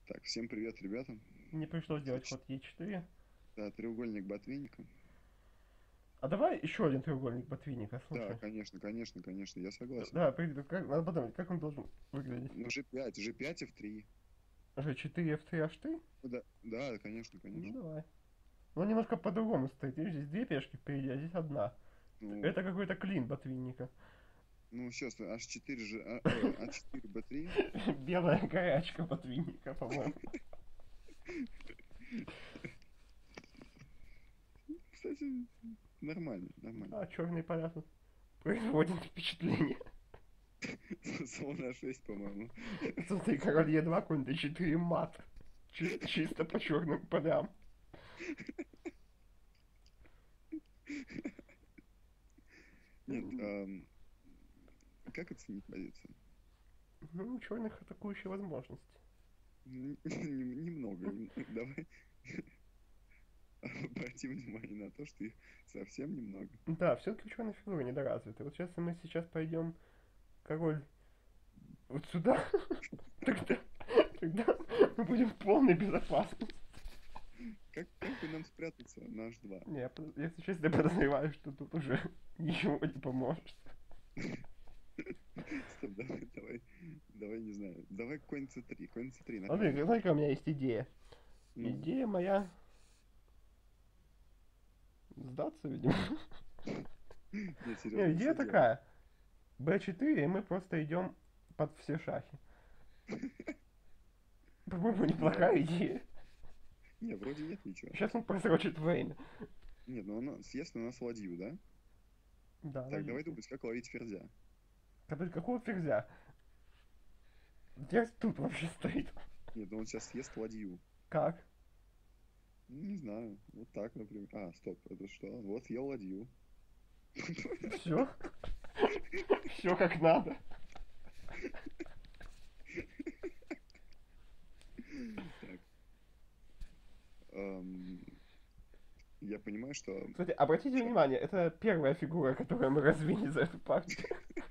Так, всем привет, ребята. Не пришлось делать Значит, ход Е4. да, треугольник ботвинника. А давай еще один треугольник ботвинника, Да, слушай. конечно, я согласен. Да, надо подумать, как он должен выглядеть. Ну, G5 F3. G4, F3, H3? Ну, да, да, Ну конечно. давай. Но он немножко по-другому стоит. Видишь, здесь две пешки впереди, а здесь одна. Ну, Это какой-то клин ботвинника. ну, сейчас H4 же, А4 B3. Белая горячка ботвинника, по-моему. Кстати, нормально. Да, черный порядок. Производит впечатление. Слон А6, по-моему. Смотри, король Е2, конь D4, мат. Чисто по черным полям. Нет, как оценить позицию? Ну, у черных атакующие возможности. Немного. Давай обратим внимание на то, что их совсем немного. Да, все-таки черная фигура недоразвита. Вот сейчас мы сейчас пойдем король вот сюда, тогда, тогда мы будем в полной безопасности. Как бы нам спрятаться на H2? Не, если честно, я подозреваю, что тут уже ничего не поможет. Стоп, давай, не знаю. Давай конь c3 Смотри, нормально. знаете, у меня есть идея. Ну, Идея моя сдаться, видимо. нет, Не, серьезно, идея что делать? такая. Б4, и мы просто идем под все шахи. По-моему, Да. неплохая идея. Не, вроде нет ничего. Сейчас он просрочит время. Нет, ну она съест на нас ладью, да? Да, Так, давай логично. думать, как ловить ферзя. Который какого ферзя? Где тут вообще стоит? Нет, ну он сейчас съест ладью. Как? Ну, не знаю, вот так, например. А, стоп, это что? Вот съел ладью. Все? Все как надо. Так, эм, я понимаю, что... Кстати, обратите щас- внимание, это первая фигура, которую мы развили за эту партию.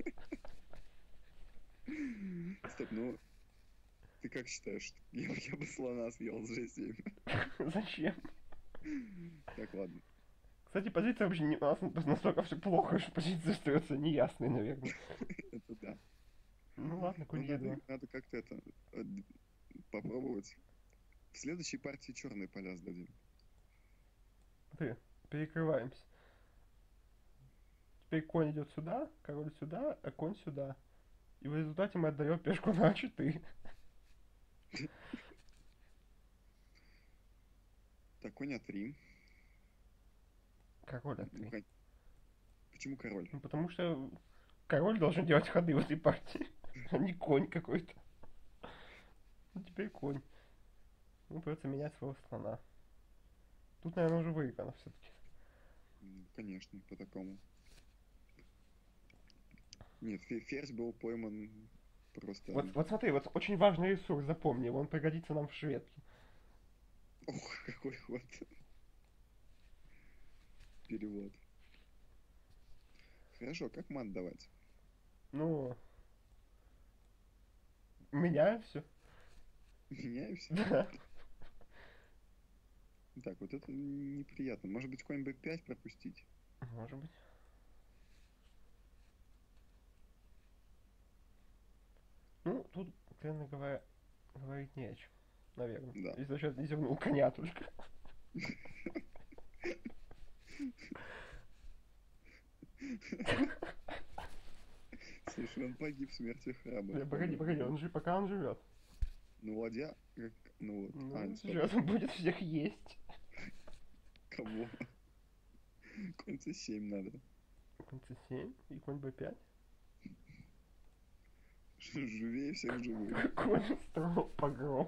Стоп, ну, ты как считаешь? Я бы слона съел с G7. Зачем? Так, ладно. Кстати, позиция вообще не, у нас настолько все плохо, что позиция остается неясной, наверное. Это да. Ну ладно, Ну, конь Е2. надо как-то это попробовать. В следующей партии черные поля сдадим. Смотри, перекрываемся. Теперь конь идет сюда, король сюда, а конь сюда. И в результате мы отдаем пешку на А4. Так, конь А3. Король Ну, А3. почему король? Ну, потому что король должен делать ходы в этой партии, а не конь какой-то. Ну, теперь конь. Ну, придется менять своего слона. Тут, наверное, уже выиграно все-таки. Конечно, по такому. Нет, ферзь был пойман просто... Вот смотри, вот очень важный ресурс, запомни, он пригодится нам в шведке. Ох, какой ход. Перевод. Хорошо, как мат давать? Ну, меняем все. Меняемся? Да, Так, вот это неприятно. Может быть, конь b5 пропустить? может быть. Ну, тут, откровенно говоря, говорить не о чем, наверное. Да. Если сейчас не зевнул коня только. Слушай, он погиб смертью храбрых, Погоди, погоди, по-моему. пока он живет. Ну, ладья, как... Ну вот. А, Ну, стоп. сейчас он будет всех есть. Кого? Конь c7 надо. Конь c7 и конь b5. Живее всех живых. Конь устроил погром.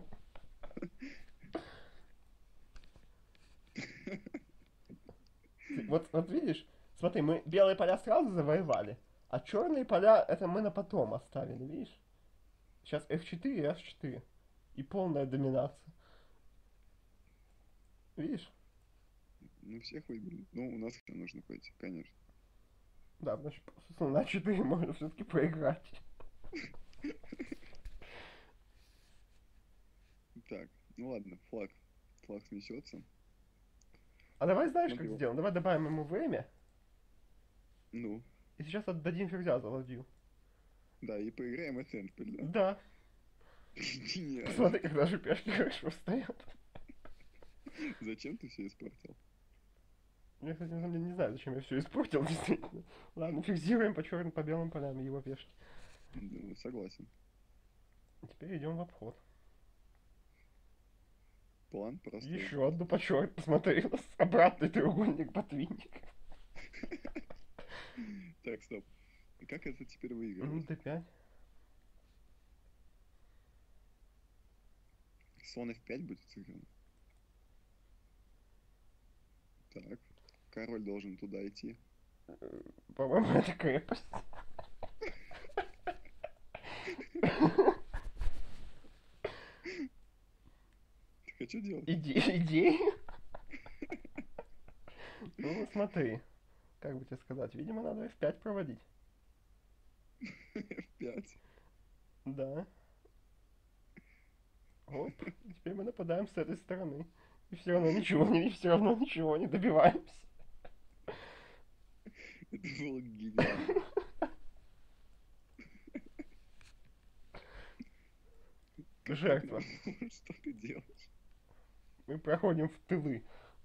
Вот видишь, смотри, мы белые поля сразу завоевали, а черные поля это мы на потом оставили, видишь? Сейчас F4 и H4. И полная доминация. Видишь? Ну, всех выбили. Ну, у нас еще нужно пойти, конечно. Да, значит, на 4 можно все-таки проиграть. Так, ну ладно, флаг. Флаг снесется. А давай знаешь, Смотри, как сделаем? Давай добавим ему время, ну, и сейчас отдадим ферзя за ладью. да, и поиграем от Энтпель, да? Да. Гениально. Посмотри, как даже пешки хорошо стоят. Зачем ты все испортил? Я, кстати, на самом деле не знаю, зачем я все испортил, действительно. Ладно, фиксируем по черным, по белым полям его пешки. Ну, согласен. Теперь идем в обход. План просто... Еще одну по черт, посмотри, у нас обратный треугольник ботвинник. Так, стоп. Как это теперь Ну, выигрывать? d5. Слон f5 будет сыгран. Так. Король должен туда идти. По-моему, это крепость. Так а что делать? Идеи? Ну, смотри. Как бы тебе сказать? Видимо, надо f5 проводить. f5. Да. Оп. Теперь мы нападаем с этой стороны. И все равно ничего не добиваемся. Это было гениально. Жертва. Что ты делаешь? Мы проходим в тылы.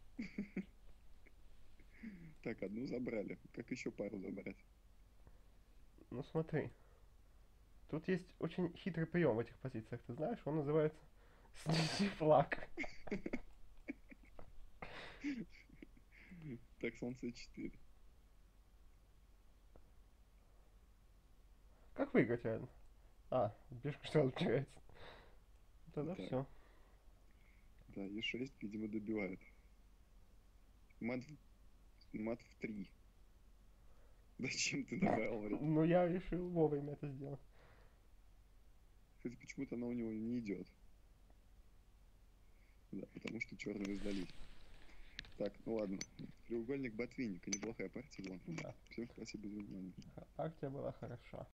Так, одну забрали. Как еще пару забрать? Ну смотри. Тут есть очень хитрый прием в этих позициях, ты знаешь? Он называется снеси флаг. Так, слон c4. Как выиграть реально? А, пешка сразу теряется. Тогда Так. все. Да, e6, видимо, добивает. Мат, мат в 3. Зачем ты добавил время? Ну я решил вовремя это сделать. Кстати, почему-то она у него не идет. Да, потому что черные сдались. Так, ну ладно. Треугольник Ботвинника. Неплохая партия была. Да. Всем спасибо за внимание. Партия была хороша.